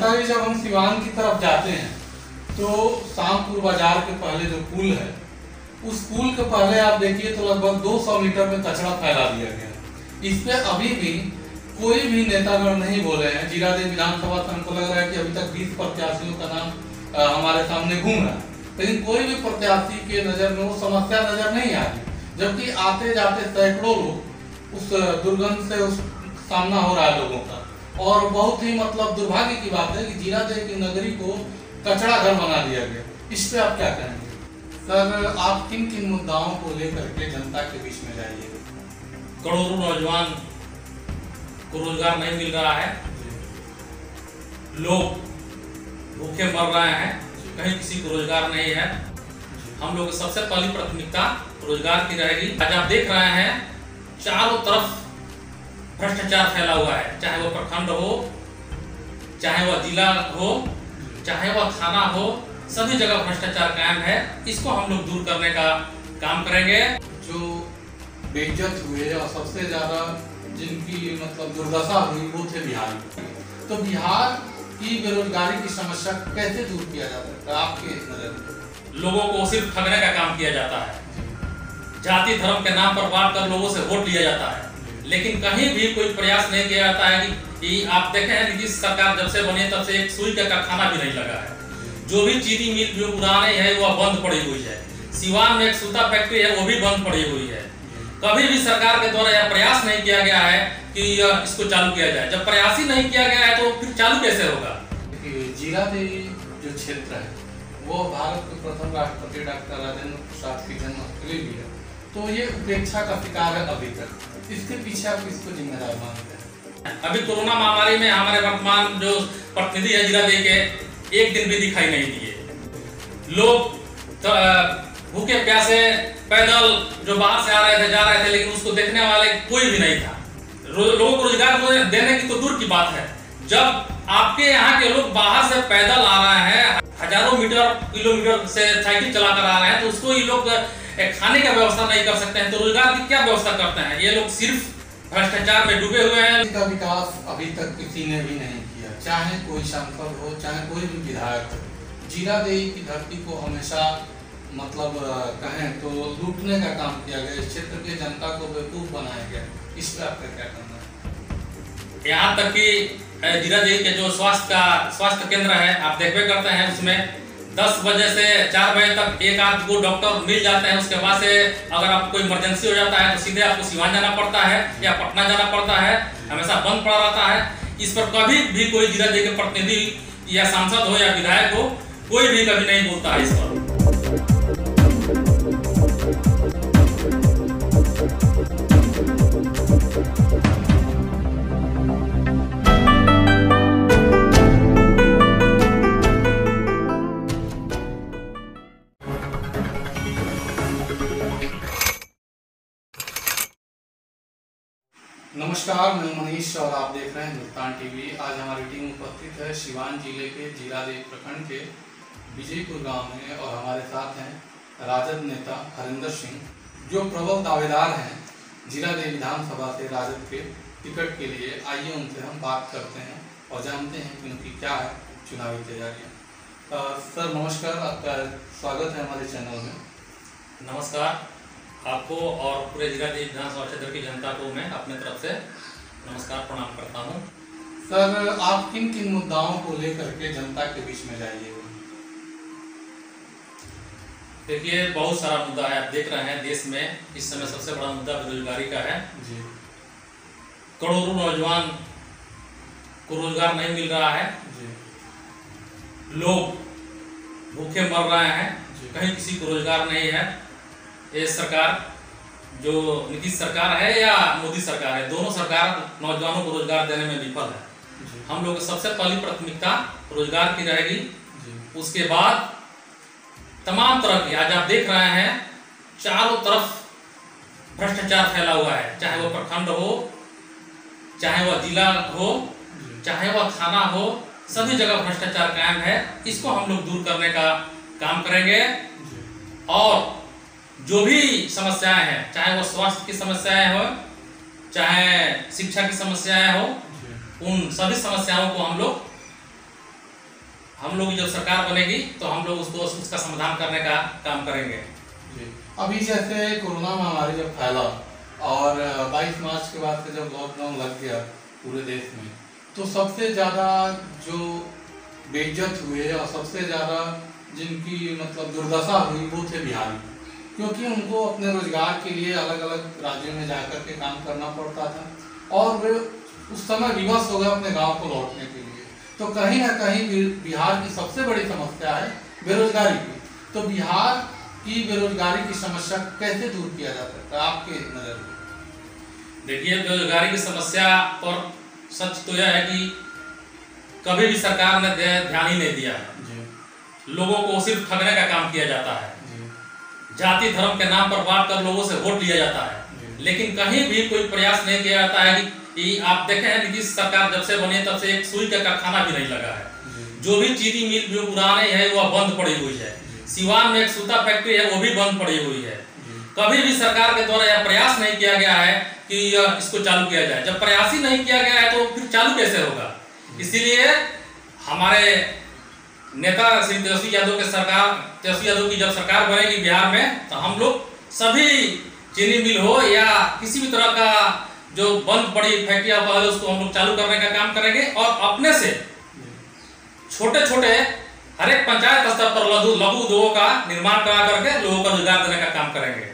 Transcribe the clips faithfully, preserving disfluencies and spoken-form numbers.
ऐसा ही जब हम सिवान की तरफ जाते हैं तो शामपुर बाजार के पहले जो पुल है, उस पुल के पहले आप देखिए तो लगभग दो सौ मीटर में कचरा फैला दिया गया। इस पे अभी भी कोई भी नेतागण नहीं बोले हैं। जीरादेव विधानसभा से हमको लग रहा है कि अभी तक बीस प्रत्याशियों का नाम आ, हमारे सामने घूम रहा है, लेकिन कोई भी प्रत्याशी के नजर में वो समस्या नजर नहीं आ रही, जबकि आते जाते सैकड़ों लोग उस दुर्गंध से उस सामना हो रहा है लोगों का। और बहुत ही मतलब दुर्भाग्य की बात है कि जीरादेव की नगरी को कचरा घर बना दिया गया। इस पे आप क्या कहेंगे सर? आप किन किन मुद्दाओं को लेकर के जनता के बीच में जाइए? करोड़ों नौजवान को रोजगार नहीं मिल रहा है, लोग भूखे मर रहे हैं, कहीं किसी को रोजगार नहीं है। हम लोग की सबसे पहली प्राथमिकता रोजगार की रहेगी। आज आप देख रहे हैं चारों तरफ भ्रष्टाचार फैला हुआ है, चाहे वो प्रखंड हो, चाहे वह जिला हो, चाहे वह थाना हो, सभी जगह भ्रष्टाचार कायम है। इसको हम लोग दूर करने का काम करेंगे। जो बेइज्जत हुए और सबसे ज्यादा जिनकी मतलब दुर्दशा हुई वो थे बिहार में। तो बिहार की बेरोजगारी की समस्या कैसे दूर किया जा सकता है आपके नजर में? लोगों को सिर्फ ठगने का काम किया जाता है, जाति धर्म के नाम पर बांट कर लोगों से वोट लिया जाता है, लेकिन कहीं भी कोई प्रयास नहीं किया जाता है कि, कि आप देखें हैं नीतीश सरकार जब से बनी है तब से एक सुई का कारखाना भी नहीं लगा है। जो भी चीनी मिल जो पुराने है वह बंद पड़ी हुई है। सिवान में एक सूता फैक्ट्री है, वो भी बंद पड़ी हुई है। कभी भी सरकार के द्वारा यह प्रयास नहीं किया गया है कि इसको चालू किया जाए। जब प्रयास ही नहीं किया गया है तो फिर चालू कैसे होगा? जीरादेव जो क्षेत्र है वो भारत के प्रथम राष्ट्रपति डॉक्टर राजेंद्र प्रसाद की जन्मस्थली भी है, तो ये उपेक्षा का शिकार है अभी तक। इसके पीछे आप किसको जिम्मेदार मानते हैं? अभी कोरोना महामारी में हमारे वर्तमान जो प्रतिनिधि है जीरादेव के एक दिन भी दिखाई नहीं दिए। लोग भूखे प्यासे पैदल जो बाहर से आ रहे थे जा रहे थे, लेकिन उसको देखने वाले कोई भी नहीं था। लोगों को रोजगार देने की तो दूर की बात है, जब आपके यहाँ के लोग बाहर से पैदल आ रहे हैं, हजारों मीटर किलोमीटर से साइकिल चला कर आ रहे हैं, तो उसको ये लोग खाने का व्यवस्था नहीं कर सकते हैं, तो रोजगार की क्या व्यवस्था करते हैं? ये लोग सिर्फ भ्रष्टाचार में डूबे हुए हैं। इसका विकास अभी तक किसी ने भी नहीं किया, चाहे कोई सांसद हो, चाहे कोई भी विधायक हो। जीरादेव की धरती को हमेशा मतलब कहें तो लूटने का काम किया गया, इस क्षेत्र की जनता को बेवकूफ बनाया गया। इस पर आपका क्या कहना है? यहाँ तक कि जीरादेव के जो स्वास्थ्य का स्वास्थ्य केंद्र है आप देखबे करते हैं, उसमें दस बजे से चार बजे तक एक आध को डॉक्टर मिल जाते हैं। उसके बाद से अगर आपको कोई इमरजेंसी हो जाता है तो सीधे आपको सिवान जाना पड़ता है या पटना जाना पड़ता है, हमेशा बंद पड़ा रहता है। इस पर कभी भी कोई जीरादेव के प्रतिनिधि या सांसद हो या विधायक हो, कोई भी कभी नहीं बोलता है इस पर। नमस्कार, मैं मनीष और आप देख रहे हैं हिंदुस्तान टीवी। आज हमारी टीम उपस्थित है सिवान जिले के जीरादेव प्रखंड के विजयपुर गांव में और हमारे साथ हैं राजद नेता हरिंदर सिंह, जो प्रबल दावेदार हैं जीरादेव विधानसभा से राजद के टिकट के लिए। आइए उनसे हम बात करते हैं और जानते हैं कि उनकी क्या है चुनावी तैयारियाँ। सर नमस्कार, आपका स्वागत है हमारे चैनल में। नमस्कार आपको और पूरे जीरादेव विधानसभा क्षेत्र की जनता को मैं अपने तरफ से नमस्कार प्रणाम करता हूं। सर आप किन किन मुद्दाओं को लेकर के जनता के बीच में जाइए? देखिए बहुत सारा मुद्दा है, आप देख रहे हैं देश में इस समय सबसे बड़ा मुद्दा बेरोजगारी का है। जी। करोड़ों नौजवान को रोजगार नहीं मिल रहा है। जी। लोग भूखे मर रहे हैं, कहीं किसी को रोजगार नहीं है। ये सरकार जो नीतीश सरकार है या मोदी सरकार है, दोनों सरकार नौजवानों को रोजगार देने में विफल है। हम लोग सबसे पहली प्राथमिकता रोजगार की रहेगी। उसके बाद तमाम तरह की, आज आप देख रहे हैं चारों तरफ भ्रष्टाचार फैला हुआ है, चाहे वो प्रखंड हो, चाहे वह जिला हो, चाहे वह थाना हो, सभी जगह भ्रष्टाचार कायम है। इसको हम लोग दूर करने का काम करेंगे और जो भी समस्याएं हैं, चाहे वो स्वास्थ्य की समस्याएं हो, चाहे शिक्षा की समस्याएं हो, उन सभी समस्याओं को हम लोग हम लोग जब सरकार बनेगी तो हम लोग उसको उसका समाधान करने का काम करेंगे। जी। अभी जैसे कोरोना महामारी जब फैला और बाईस मार्च के बाद से जब लॉकडाउन लग गया पूरे देश में, तो सबसे ज़्यादा जो बेइज्जत हुए और सबसे ज़्यादा जिनकी मतलब दुर्दशा हुई वो थे बिहारी, क्योंकि उनको अपने रोजगार के लिए अलग अलग राज्यों में जाकर के काम करना पड़ता था और वे उस समय विवश हो गए अपने गांव को लौटने के लिए। तो कहीं ना कहीं बिहार की सबसे बड़ी समस्या है बेरोजगारी की। तो बिहार की बेरोजगारी की समस्या कैसे दूर किया जा सकता है आपके नजर में? देखिए, बेरोजगारी की समस्या पर सच तो यह है कि कभी भी सरकार ने ध्यान ही नहीं दिया है। लोगों को सिर्फ ठगने का काम किया जाता है, जाति धर्म के नाम पर बात कर लोगों से वोट लिया जाता है, लेकिन कहीं भी कोई प्रयास नहीं किया जाता है कि आप देखे हैं नीतीश सरकार जब से बनी तब से एक सुई का कारखाना भी नहीं लगा है। जो भी चीनी मिल जो पुराने है वो बंद पड़ी हुई है। सिवान में एक सूता फैक्ट्री है वो भी बंद पड़ी हुई है। कभी भी सरकार के द्वारा यह प्रयास नहीं किया गया है कि इसको चालू किया जाए। जब प्रयास ही नहीं किया गया है तो फिर चालू कैसे होगा? इसीलिए हमारे नेता श्री तेजस्वी यादव के सरकार तेजस्वी यादव की जब सरकार बनेगी बिहार में, तो हम लोग सभी चीनी मिल हो या किसी भी तरह का जो बंद पड़ी फैक्ट्रियां पहले उसको हम लोग चालू करने का काम करेंगे और अपने से छोटे छोटे हर एक पंचायत स्तर पर लघु लघु उद्योगों का निर्माण करा करके लोगों को रोजगार देने का काम करेंगे।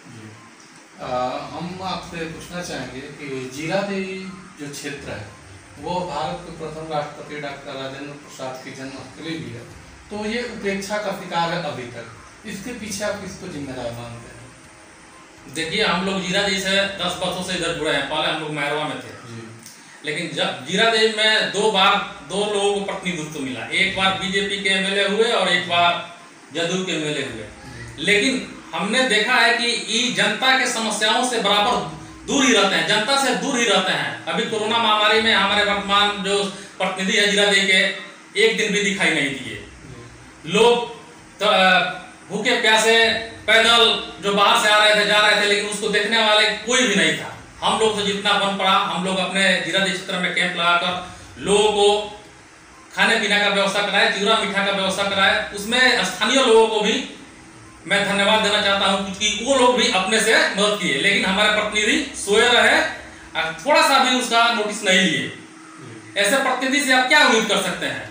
आ, हम आपसे पूछना चाहेंगे कि जीरा देवी जो क्षेत्र है वो भारत के प्रथम राष्ट्रपति डॉक्टर राजेंद्र प्रसाद की जन्मस्थली भी है, तो ये उपेक्षा का शिकार है अभी तक। इसके पीछे आप किसको जिम्मेदार मानते हैं? देखिए, हम लोग जीरा देवी से दस वर्षों से इधर जुड़े हैं। पहले हम लोग मैरवा में थे, लेकिन जब जीरा देवी में दो बार दो लोगों को प्रतिनिधित्व मिला। एक बार बीजेपी के एमएलए हुए और एक बार जदयू के एमएलए हुए, लेकिन हमने देखा है कि ये जनता के समस्याओं से बराबर दूर ही रहते हैं, जनता से दूर ही रहते हैं। अभी कोरोना महामारी में हमारे वर्तमान जो प्रतिनिधि है जीरा देवी के एक दिन भी दिखाई नहीं दिए। लोग तो भूखे प्यासे पैदल जो बाहर से आ रहे थे जा रहे थे, लेकिन उसको देखने वाले कोई भी नहीं था। हम लोग तो जितना बन पड़ा, हम लोग अपने जीरा देवी क्षेत्र में कैंप लगाकर लोगों को खाने पीने का व्यवस्था कराए, चिवड़ा मीठा का व्यवस्था कराए। उसमें स्थानीय लोगों को भी मैं धन्यवाद देना चाहता हूं क्योंकि वो लोग भी अपने से मदद किए, लेकिन हमारे प्रतिनिधि सोए रहे, थोड़ा सा भी उसका नोटिस नहीं लिए। ऐसे प्रतिनिधि से आप क्या उम्मीद कर सकते हैं?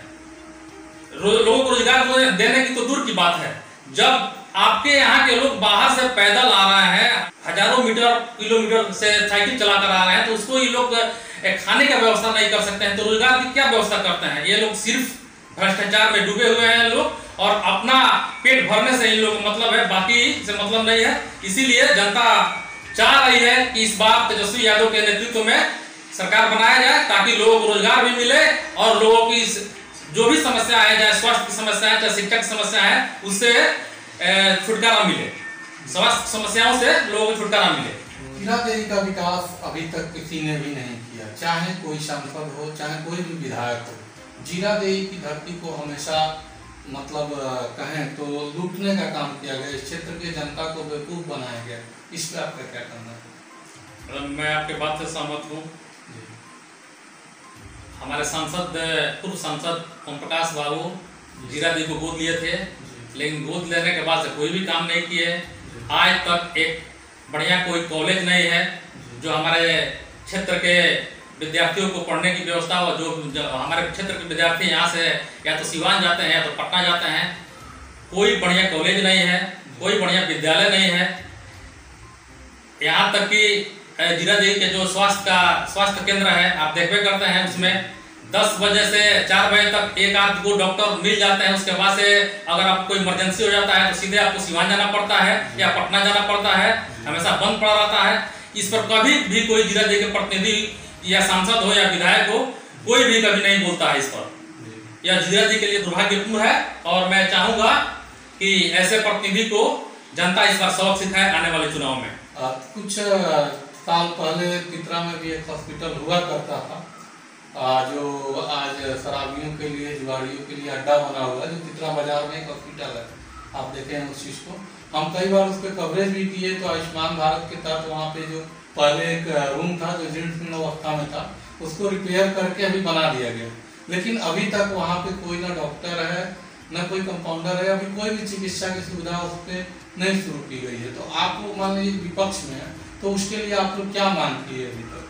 लोगों को रोजगार देने की तो दूर की बात है, जब आपके यहाँ के लोग बाहर से पैदल आ रहे हैं, हजारों मीटर किलोमीटर से साइकिल चलाकर आ रहे हैं, तो उसको ये लोग खाने का व्यवस्था नहीं कर सकते हैं, तो रोजगार की क्या व्यवस्था करते हैं? ये लोग सिर्फ भ्रष्टाचार में डूबे हुए हैं लोग, और अपना पेट भरने से इन लोगों को मतलब है, बाकी से मतलब नहीं है। इसीलिए जनता चाह रही है कि इस बार तेजस्वी यादव के नेतृत्व में सरकार बनाया जाए ताकि लोगों को रोजगार भी मिले और लोगों की जो भी समस्या है, चाहे स्वास्थ्य की समस्या है, चाहे शिक्षा की समस्या है, उससे छुटकारा मिले। स्वास्थ्य समस्याओं से लोगों को छुटकारा मिले। जीरा देवी का विकास अभी तक किसी ने भी नहीं किया, चाहे कोई सांसद हो, चाहे कोई भी विधायक हो। जीरा देवी की धरती को हमेशा मतलब कहें तो लूटने का काम किया गया, इस क्षेत्र की जनता को बेवकूफ बनाया गया। इस पर आपका क्या कहना है? मैं आपके बात से सहमत हूँ। हमारे सांसद पूर्व सांसद ओम प्रकाश बाबू जीरा देवी को गोद लिए थे, लेकिन गोद लेने के बाद से कोई भी काम नहीं किए। आज तक एक बढ़िया कोई कॉलेज नहीं है जो हमारे क्षेत्र के विद्यार्थियों को पढ़ने की व्यवस्था हो। जो, जो हमारे क्षेत्र के विद्यार्थी यहाँ से या तो सिवान जाते हैं या तो पटना जाते हैं, कोई बढ़िया कॉलेज नहीं है, कोई बढ़िया विद्यालय नहीं है। यहाँ तक कि जीरा देवी के जो स्वास्थ्य का स्वास्थ्य केंद्र है, आप देखबे करते हैं, उसमें दस बजे से चार बजे तक एक आध को डॉक्टर मिल जाते हैं। उसके बाद से अगर आपको कोई इमरजेंसी हो जाता है तो सीधे आपको सिवान जाना पड़ता है या पटना जाना पड़ता है, हमेशा बंद पड़ा रहता है। इस पर कभी भी कोई जीरा देवी के प्रतिनिधि या सांसद हो या विधायक हो, कोई भी कभी नहीं बोलता है इस पर। यह जीरा देवी के लिए दुर्भाग्यपूर्ण है और मैं चाहूंगा कि ऐसे प्रतिनिधि को जनता इस बार सबक सिखाए आने वाले चुनाव में। आ, कुछ साल पहले पिपरा में भी एक हॉस्पिटल हुआ करता था, आ, जो आज शराबियों के लिए, जुआरियों के लिए अड्डा बना हुआ है, जो पिपरा बाजार में एक हॉस्पिटल है। आप देखें उस चीज़ को, हम कई बार उस पर कवरेज भी किए। तो आयुष्मान भारत के तहत वहाँ पे जो पहले एक रूम था जो जीर्ण शीर्ण अवस्था में था, उसको रिपेयर करके अभी बना दिया गया। लेकिन अभी तक वहाँ पे कोई ना डॉक्टर है ना कोई कंपाउंडर है, अभी कोई भी चिकित्सा की सुविधा उस पर नहीं शुरू की गई है। तो आप लोग मान लीजिए विपक्ष में है, तो उसके लिए आप लोग क्या मांग किए अभी तक?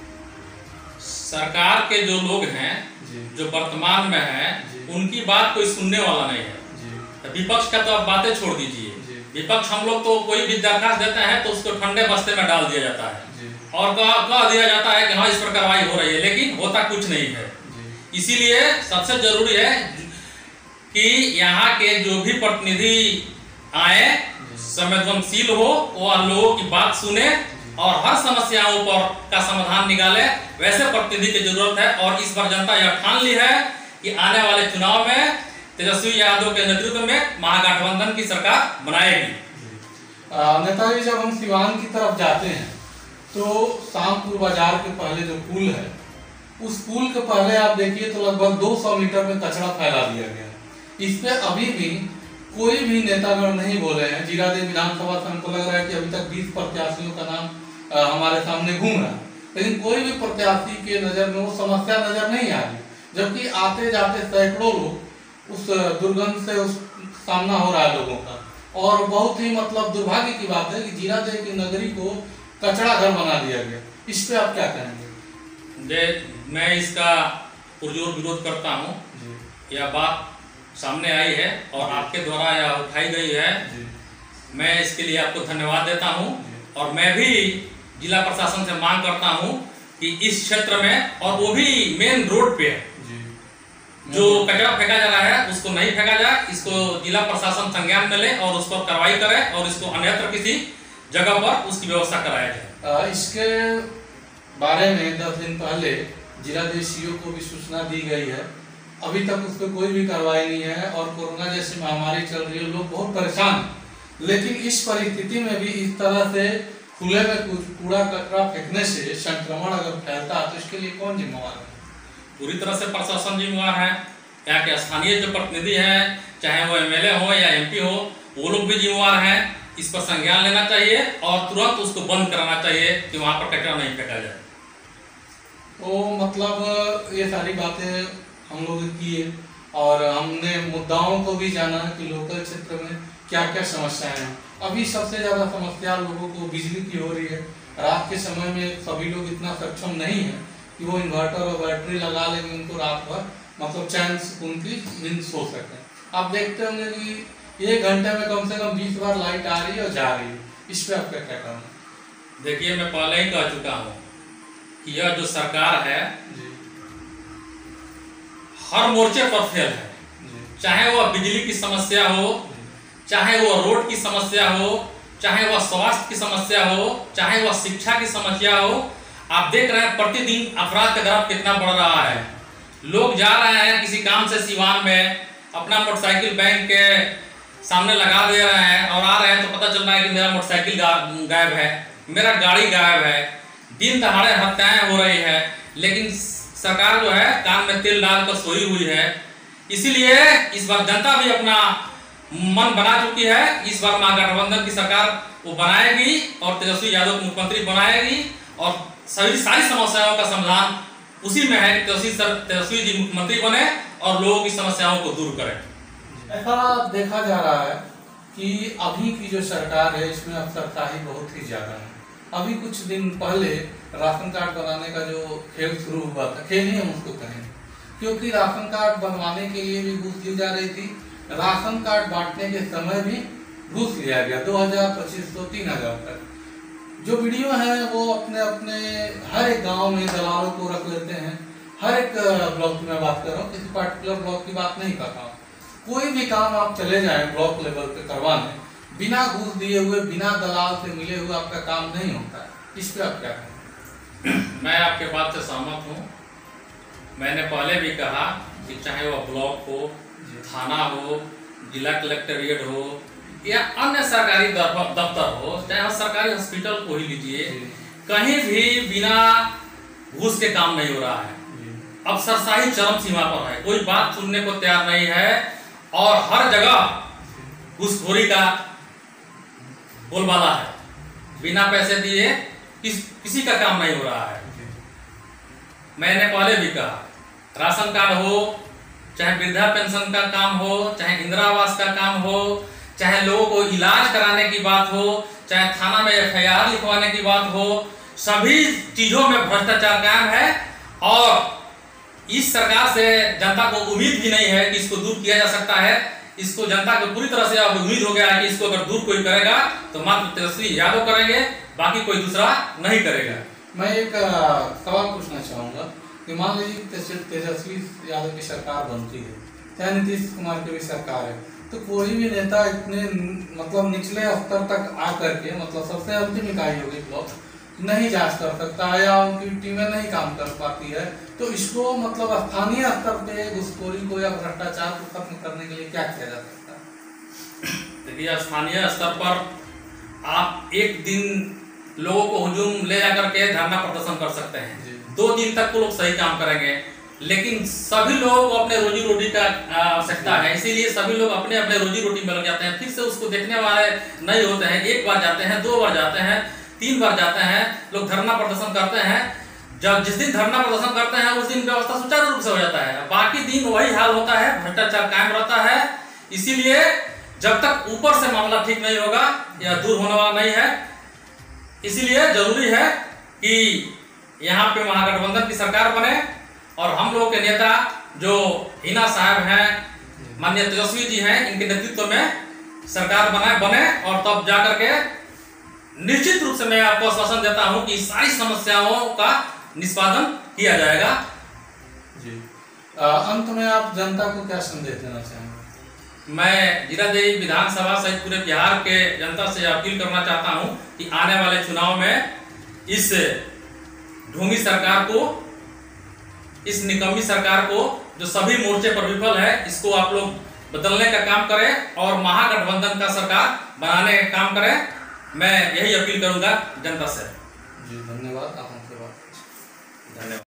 सरकार के जो लोग हैं जो वर्तमान में हैं उनकी बात कोई सुनने वाला नहीं है। विपक्ष का तो आप बातें छोड़ दीजिए, विपक्ष हम लोग तो कोई भी दरखास्त देते हैं तो उसको ठंडे बस्ते में डाल दिया जाता है और कह दिया जाता है कि हाँ इस पर कार्रवाई हो रही है, लेकिन होता कुछ नहीं है। इसीलिए सबसे जरूरी है कि यहाँ के जो भी प्रतिनिधि आए संवेदनशील हो, वो लोगों की बात सुने और हर समस्याओं पर का समाधान निकाले। वैसे प्रतिनिधि की जरूरत है और इस बार जनता यह ठान ली है कि आने वाले चुनाव में तेजस्वी यादव के नेतृत्व में महागठबंधन की सरकार बनाएगी। नेताजी, जब हम सिवान की तरफ जाते हैं तो शामपुर बाजार के पहले जो पुल है, उस पुल के पहले आप देखिए तो लगभग दो सौ मीटर में कचरा फैला दिया गया। इस पे अभी भी कोई भी नेतागण नहीं बोले हैं। जीरादेव विधानसभा से हमको लग रहा है कि अभी तक बीस प्रत्याशियों का नाम आ, हमारे सामने घूम रहा है, लेकिन कोई भी प्रत्याशी के नजर में वो समस्या नजर नहीं आ रही, जबकि आते जाते सैकड़ों लोग उस दुर्गंध से उस सामना हो रहा है लोगों का। और बहुत ही मतलब दुर्भाग्य की बात है कि जीरादेव की नगरी को कचरा घर बना दिया गया। इस पे आप क्या कहेंगे? मैं इसका पुरजोर विरोध करता हूँ। यह बात सामने आई है और आपके द्वारा यह उठाई गई है, मैं इसके लिए आपको धन्यवाद देता हूँ। और मैं भी जिला प्रशासन से मांग करता हूँ कि इस क्षेत्र में, और वो भी मेन रोड पे जो कचरा फेंका जा रहा है उसको नहीं फेंका जाए, इसको जिला प्रशासन संज्ञान में ले और उस पर कार्रवाई करे और इसको अन्यत्र किसी जगह पर उसकी व्यवस्था कराया जाए। इसके बारे में दस दिन पहले जिलाधीश सीओ को भी सूचना दी गई है, अभी तक उस पर कोई भी कार्रवाई नहीं है। और कोरोना जैसी महामारी चल रही है, लोग बहुत परेशान हैं। लेकिन इस परिस्थिति में भी इस तरह से खुले में कुछ कूड़ा कचरा फेंकने से संक्रमण अगर फैलता है तो इसके लिए कौन जिम्मेवार है? पूरी तरह से प्रशासन जिम्मेवार है। यहाँ के स्थानीय जो प्रतिनिधि हैं, चाहे वो एमएलए हो या एमपी हो, वो लोग भी जिम्मेवार हैं। इस पर संज्ञान लेना चाहिए और तुरंत उसको बंद कराना चाहिए कि वहाँ पर कचरा नहीं फेंका जाए। तो मतलब ये सारी बातें हम लोग किए और हमने मुद्दाओं को भी जाना कि लोकल क्षेत्र में क्या क्या समस्याएं हैं। अभी सबसे ज़्यादा समस्या लोगों को बिजली की हो रही है। रात के समय में सभी लोग इतना सक्षम नहीं है कि वो इन्वर्टर और बैटरी लगा लेंगे, उनको रात भर मतलब चैन सुकून की नींद सो सकें। आप देखते होंगे कि एक घंटे में कम से कम बीस बार लाइट आ रही है और जा रही है। इस पर आपका क्या कहना है? देखिए, मैं पहले ही कह चुका हूँ कि यह जो सरकार है हर मोर्चे पर फेल है। चाहे वह बिजली की समस्या हो, चाहे वह रोड की समस्या हो, चाहे वह स्वास्थ्य की समस्या हो, चाहे वह शिक्षा की समस्या हो। आप देख रहे हैं प्रतिदिन अपराध का ग्राफ कितना बढ़ रहा है। लोग जा रहे हैं किसी काम से सिवान में, अपना मोटरसाइकिल बैंक के सामने लगा दे रहे हैं और आ रहे हैं तो पता चल रहा है कि मेरा मोटरसाइकिल गायब है, मेरा गाड़ी गायब है। दिन दहाड़े हत्याएं हो रही है, लेकिन सरकार जो है कान में तेल डालकर सोई हुई है। इसीलिए इस बार जनता भी अपना मन बना चुकी है। इस बार महागठबंधन की सरकार वो बनाएगी और तेजस्वी यादव को मुख्यमंत्री बनाएगी और सभी सारी समस्याओं का समाधान उसी में है कि तेजस्वी तेजस्वी जी मुख्यमंत्री बने और लोगों की समस्याओं को दूर करें। ऐसा देखा जा रहा है कि अभी की जो सरकार है इसमें अफसरशाही बहुत ही ज्यादा है। अभी कुछ दिन पहले राशन कार्ड बनाने का जो खेल शुरू हुआ था, खेल ही हम उसको कहें, क्योंकि राशन कार्ड बनवाने के लिए भी घूस ली जा रही थी। राशन कार्ड बांटने के समय भी घूस लिया गया, दो हजार पच्चीस सौ तीन हजार तक। जो वीडियो है वो अपने अपने हर एक गांव में दलालों को रख लेते हैं। हर एक ब्लॉक की मैं बात कर रहा हूँ, किसी पार्टिकुलर ब्लॉक की बात नहीं कर रहा हूँ। कोई भी काम आप चले जाएं ब्लॉक लेवल पे करवाने, बिना घूस दिए हुए, बिना दलाल से मिले हुए आपका काम नहीं होता है। इस पे आप क्या कहें? मैं आपके बात से सहमत हूँ। मैंने पहले भी कहा कि चाहे वह ब्लॉक हो, थाना हो, जिला कलेक्ट्रेट हो या अन्य सरकारी दफ्तर हो, चाहे सरकारी हॉस्पिटल को ही लीजिए, कहीं भी बिना घूस के काम नहीं हो रहा है। अफसरशाही चरम सीमा पर है, कोई बात सुनने को तैयार नहीं है और हर जगह घूसखोरी का बोलबाला है। बिना पैसे दिए किस किसी का काम नहीं हो रहा है। मैंने पहले भी कहा राशन कार्ड हो, चाहे वृद्धा पेंशन का काम हो, चाहे इंदिरा आवास का काम हो, चाहे लोगों को इलाज कराने की बात हो, चाहे थाना में एफ आई आर लिखवाने की बात हो, सभी चीजों में भ्रष्टाचार कायम है। और इस सरकार से जनता को उम्मीद भी नहीं है कि इसको दूर किया जा सकता है। इसको जनता को पूरी तरह से अब उम्मीद हो गया है कि इसको अगर दूर कोई करेगा तो मात्र तेजस्वी यादव करेंगे, बाकी कोई दूसरा नहीं करेगा। मैं एक सवाल पूछना चाहूंगा कि मान लीजिए तेजस्वी यादव की सरकार बनती है, चाहे नीतीश कुमार की भी सरकार है, तो कोई भी नेता इतने मतलब निचले स्तर तक आ करके, मतलब सबसे अंतिम इकाई होगी ब्लॉक, नहीं जांच कर सकता है या उनकी टीमें नहीं काम कर पाती है, तो इसको मतलब स्थानीय स्तर पे घुसखोरी को या भ्रष्टाचार को खत्म करने के लिए क्या किया जा सकता है? देखिए, स्थानीय स्तर पर आप एक दिन लोगों को हुजूम ले जाकर के धरना प्रदर्शन कर सकते हैं, दो दिन तक तो लोग सही काम करेंगे, लेकिन सभी लोगों को अपने रोजी रोटी का आवश्यकता है, इसीलिए सभी लोग अपने अपने रोजी रोटी में लग जाते हैं। फिर से उसको देखने वाले नहीं होते हैं। एक बार जाते हैं, दो बार जाते हैं, तीन बार जाते हैं, लोग धरना प्रदर्शन करते हैं। जब जिस दिन धरना प्रदर्शन करते हैं उस दिन व्यवस्था सुचारू रूप से हो जाता है, बाकी दिन वही हाल होता है, भ्रष्टाचार कायम रहता है। इसीलिए जब तक ऊपर से मामला ठीक नहीं होगा या दूर होने वाला नहीं है, इसीलिए जरूरी है कि यहाँ पे महागठबंधन की सरकार बने और हम लोग के नेता जो हिना साहब हैं, माननीय तेजस्वी जी हैं, इनके नेतृत्व में सरकार बनाए बने और तब जाकर के निश्चित रूप से मैं आपको आश्वासन देता हूं कि सारी समस्याओं का निष्पादन किया जाएगा। जी आ, अंत में आप जनता को क्या संदेश देना चाहेंगे? मैं जीरादेई विधानसभा सहित पूरे बिहार के जनता से अपील करना चाहता हूं कि आने वाले चुनाव में इस ढोंगी सरकार को, इस निकम्मी सरकार को जो सभी मोर्चे पर विफल है, इसको आप लोग बदलने का काम करें और महागठबंधन का सरकार बनाने का काम करें। मैं यही अपील करूंगा जनता से। जी धन्यवाद। आप हमसे बात। धन्यवाद।